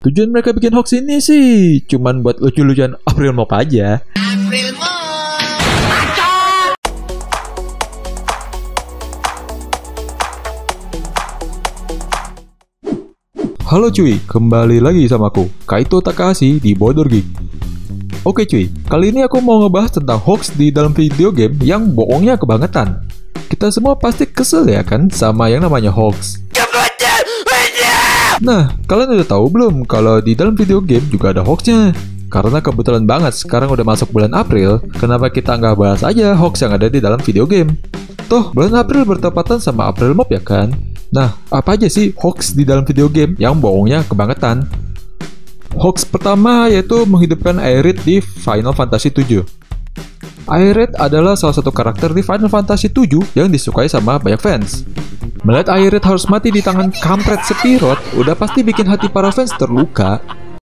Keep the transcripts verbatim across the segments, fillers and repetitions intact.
Tujuan mereka bikin hoax ini sih cuman buat lucu-lucuan April Mop aja. April Mop. Halo cuy, kembali lagi sama aku, Kaito Takahashi di Bodor Geek. Oke cuy, kali ini aku mau ngebahas tentang hoax di dalam video game yang bohongnya kebangetan. Kita semua pasti kesel ya kan sama yang namanya hoax. Nah, kalian udah tahu belum kalau di dalam video game juga ada hoaxnya? Karena kebetulan banget sekarang udah masuk bulan April, kenapa kita nggak bahas aja hoax yang ada di dalam video game? Toh, bulan April bertepatan sama April Mop ya kan? Nah, apa aja sih hoax di dalam video game yang bohongnya kebangetan? Hoax pertama yaitu menghidupkan Aerith di Final Fantasy tujuh. Aerith adalah salah satu karakter di Final Fantasy tujuh yang disukai sama banyak fans. Melihat Aerith harus mati di tangan kampret Sephiroth, udah pasti bikin hati para fans terluka.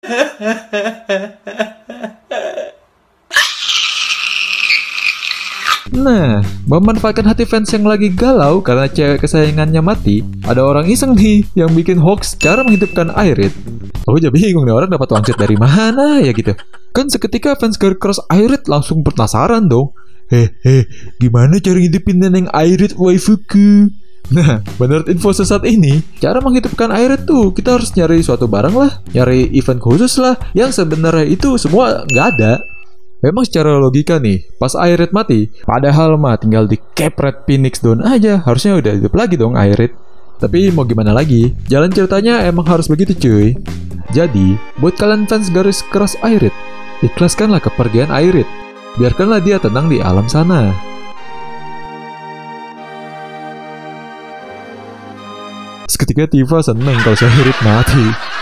Nah, memanfaatkan hati fans yang lagi galau karena cewek kesayangannya mati, ada orang iseng nih yang bikin hoax cara menghidupkan Aerith. Aku jadi bingung nih orang dapat wangsit dari mana ya gitu. Kan seketika fans Girl Crush Aerith langsung penasaran dong. Hehe, gimana cara ngidupin neneng Aerith waifuku? Nah, menurut info sesat ini, cara menghidupkan Aerith tuh kita harus nyari suatu barang lah, nyari event khusus lah, yang sebenarnya itu semua nggak ada. Memang secara logika nih, pas Aerith mati, padahal mah tinggal di kepret Phoenix Down aja, harusnya udah hidup lagi dong Aerith. Tapi mau gimana lagi, jalan ceritanya emang harus begitu cuy. Jadi, buat kalian fans garis keras Aerith, ikhlaskanlah kepergian Aerith. Biarkanlah dia tenang di alam sana. Seketika Tifa seneng kalau Aerith mati.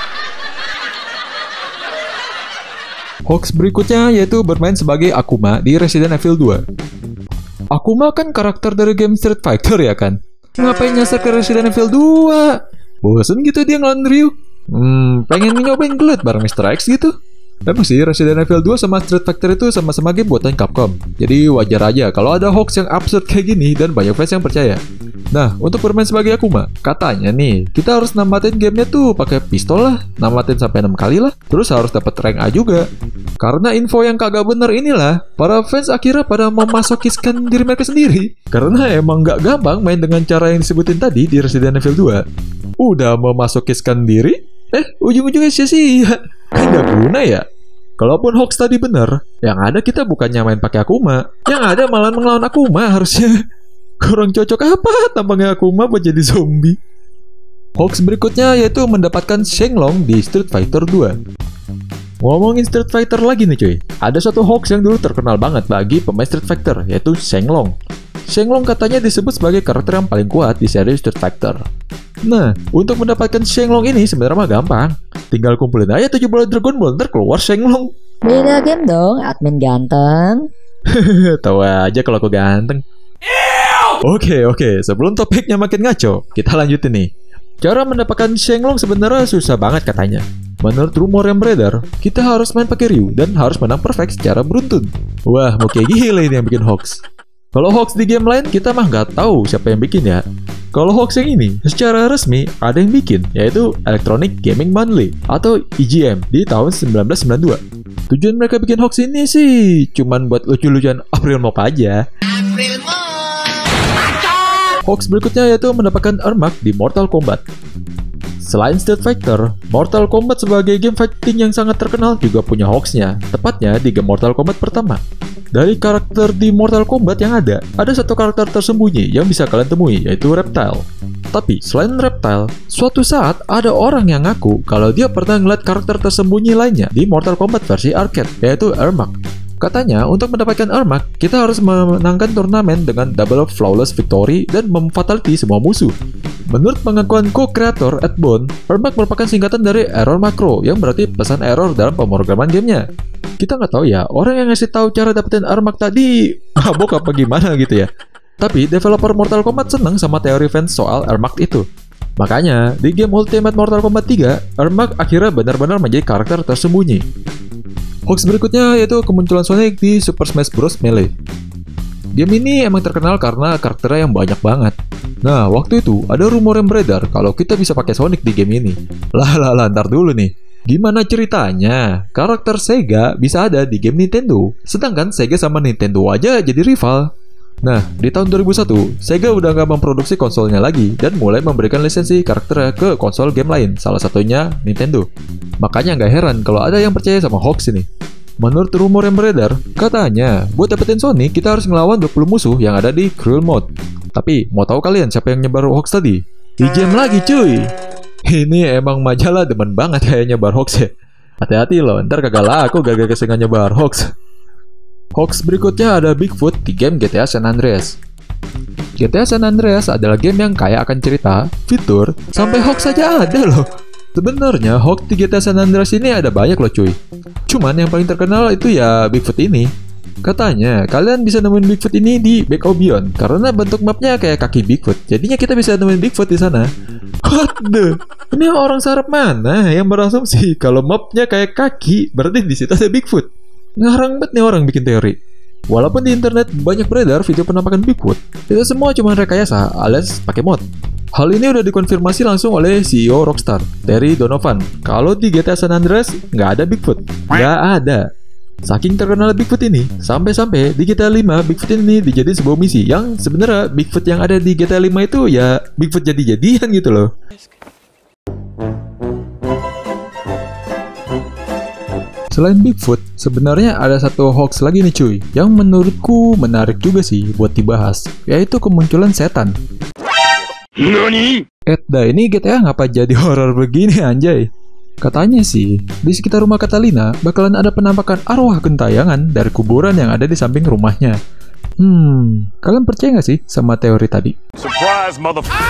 Hoax berikutnya yaitu bermain sebagai Akuma di Resident Evil dua. Akuma kan karakter dari game Street Fighter ya kan? Ngapain nyasar ke Resident Evil dua? Bosen gitu dia ngelawan Ryu? Hmm, pengen nyobain gelut bareng mister X gitu? Emang sih Resident Evil dua sama Street Fighter itu sama-sama game buatan Capcom. Jadi wajar aja kalau ada hoax yang absurd kayak gini dan banyak fans yang percaya. Nah, untuk bermain sebagai Akuma, katanya nih, kita harus namatin gamenya tuh pakai pistol lah, namatin sampai enam kali lah, terus harus dapat rank A juga. Karena info yang kagak bener inilah, para fans akhirnya pada memasokiskan diri mereka sendiri. Karena emang gak gampang main dengan cara yang disebutin tadi di Resident Evil dua. Udah memasokiskan diri, eh ujung-ujungnya sia-sia. Kan gak guna ya? Kalaupun hoax tadi bener, yang ada kita bukannya main pakai Akuma, yang ada malah melawan Akuma harusnya. Kurang cocok apa tampangnya Akuma buat jadi zombie. Hoax berikutnya yaitu mendapatkan Shenlong di Street Fighter dua. Ngomongin Street Fighter lagi nih cuy, ada satu hoax yang dulu terkenal banget bagi pemain Street Fighter, yaitu Shenlong. Shenlong katanya disebut sebagai karakter yang paling kuat di seri Street Fighter. Nah, untuk mendapatkan Shenlong ini sebenarnya mah gampang. Tinggal kumpulin aja tujuh bola Dragon Ball, ntar keluar Shenlong. Beda game dong, admin ganteng. Tahu aja kalau aku ganteng. Oke, oke. Sebelum topiknya makin ngaco, kita lanjutin nih. Cara mendapatkan Shenlong sebenarnya susah banget katanya. Menurut rumor yang beredar, kita harus main pakai Ryu dan harus menang perfect secara beruntun. Wah, mau kayak gila ini yang bikin hoax. Kalau hoax di game lain, kita mah nggak tahu siapa yang bikin ya. Kalau hoax yang ini, secara resmi ada yang bikin, yaitu Electronic Gaming Monthly atau E G M di tahun seribu sembilan ratus sembilan puluh dua. Tujuan mereka bikin hoax ini sih cuman buat lucu-lucuan April Mop aja. April Mop. Hoax berikutnya yaitu mendapatkan Ermac di Mortal Kombat. Selain Street Fighter, Mortal Kombat sebagai game fighting yang sangat terkenal juga punya hoaxnya, tepatnya di game Mortal Kombat pertama. Dari karakter di Mortal Kombat yang ada, ada satu karakter tersembunyi yang bisa kalian temui, yaitu Reptile. Tapi selain Reptile, suatu saat ada orang yang ngaku kalau dia pernah ngeliat karakter tersembunyi lainnya di Mortal Kombat versi arcade, yaitu Ermac. Katanya, untuk mendapatkan Ermac, kita harus memenangkan turnamen dengan double flawless victory dan memfatality semua musuh. Menurut pengakuan co-creator Ed Boon, Ermac merupakan singkatan dari error macro yang berarti pesan error dalam pemrograman gamenya. Kita nggak tahu ya, orang yang ngasih tahu cara dapetin Ermac tadi mabok apa gimana gitu ya. Tapi developer Mortal Kombat seneng sama teori fans soal Ermac itu. Makanya, di game Ultimate Mortal Kombat tiga, Ermac akhirnya benar-benar menjadi karakter tersembunyi. Hoax berikutnya yaitu kemunculan Sonic di Super Smash Bros. Melee. Game ini emang terkenal karena karakternya yang banyak banget. Nah, waktu itu ada rumor yang beredar kalau kita bisa pakai Sonic di game ini. Lah lah lah, ntar dulu nih. Gimana ceritanya? Karakter Sega bisa ada di game Nintendo, sedangkan Sega sama Nintendo aja jadi rival. Nah, di tahun dua ribu satu, Sega udah nggak memproduksi konsolnya lagi dan mulai memberikan lisensi karakternya ke konsol game lain, salah satunya Nintendo. Makanya nggak heran kalau ada yang percaya sama hoax ini. Menurut rumor yang beredar, katanya buat dapetin Sonic kita harus ngelawan dua puluh musuh yang ada di Cruel Mode. Tapi, mau tahu kalian siapa yang nyebar hoax tadi? Di game lagi cuy! Ini emang majalah demen banget kayak nyebar hoax ya. Hati-hati loh, ntar kagak laku gak kesenggan nyebar hoax. Hoax berikutnya ada Bigfoot di game G T A San Andreas. G T A San Andreas adalah game yang kaya akan cerita, fitur, sampai hoax saja ada loh. Sebenarnya hoax di G T A San Andreas ini ada banyak loh cuy. Cuman yang paling terkenal itu ya Bigfoot ini. Katanya, kalian bisa nemuin Bigfoot ini di Back of Beyond karena bentuk mapnya kayak kaki Bigfoot. Jadinya kita bisa nemuin Bigfoot di sana. What the? Ini orang sarap mana yang berasumsi kalau mapnya kayak kaki, berarti di situ ada Bigfoot? Ngarang banget nih orang bikin teori. Walaupun di internet banyak beredar video penampakan Bigfoot, itu semua cuma rekayasa alias pakai mod. Hal ini udah dikonfirmasi langsung oleh C E O Rockstar, Terry Donovan. Kalau di G T A San Andreas nggak ada Bigfoot, nggak ada. Saking terkenal Bigfoot ini, sampai-sampai di G T A lima Bigfoot ini dijadiin sebuah misi yang sebenarnya Bigfoot yang ada di G T A lima itu ya Bigfoot jadi-jadian gitu loh. Selain Bigfoot, sebenarnya ada satu hoax lagi nih cuy, yang menurutku menarik juga sih buat dibahas, yaitu kemunculan setan. Nani? Edda ini G T A ngapa jadi horor begini anjay? Katanya sih, di sekitar rumah Catalina bakalan ada penampakan arwah gentayangan dari kuburan yang ada di samping rumahnya. Hmm, kalian percaya nggak sih sama teori tadi? Surprise, motherfucker!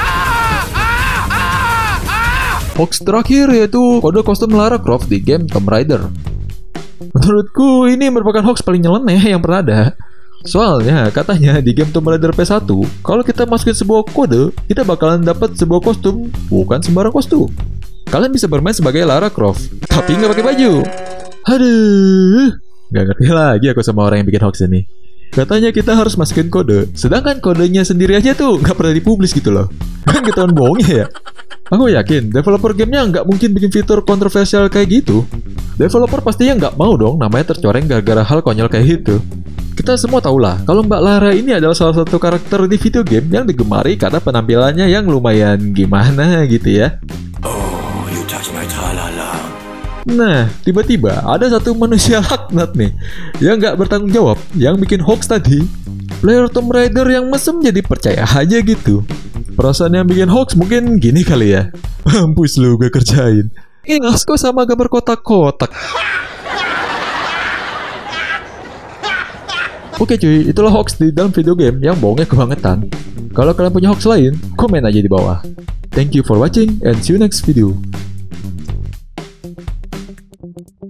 Hoax terakhir yaitu kode kostum Lara Croft di game Tomb Raider. Menurutku ini merupakan hoax paling nyeleneh yang pernah ada. Soalnya katanya di game Tomb Raider P satu, kalau kita masukin sebuah kode, kita bakalan dapat sebuah kostum, bukan sembarang kostum. Kalian bisa bermain sebagai Lara Croft, tapi nggak pakai baju. Aduh, nggak ngerti lagi aku sama orang yang bikin hoax ini. Katanya kita harus masukin kode, sedangkan kodenya sendiri aja tuh nggak pernah dipublis gitu loh. Kan ketahuan bohongnya ya. Aku yakin developer gamenya nggak mungkin bikin fitur kontroversial kayak gitu. Developer pastinya nggak mau dong namanya tercoreng gara-gara hal konyol kayak gitu. Kita semua tahu lah kalau Mbak Lara ini adalah salah satu karakter di video game yang digemari karena penampilannya yang lumayan gimana gitu ya. Oh, you touch my tra-la-la. Nah, tiba-tiba ada satu manusia laknat nih yang nggak bertanggung jawab yang bikin hoax tadi. Player Tomb Raider yang mesem jadi percaya aja gitu. Perasaan yang bikin hoax mungkin gini kali ya. Mampus lu gue kerjain. Ingat kok sama gambar kotak-kotak. Oke cuy, itulah hoax di dalam video game yang bohongnya kebangetan. Kalau kalian punya hoax lain, komen aja di bawah. Thank you for watching and see you next video.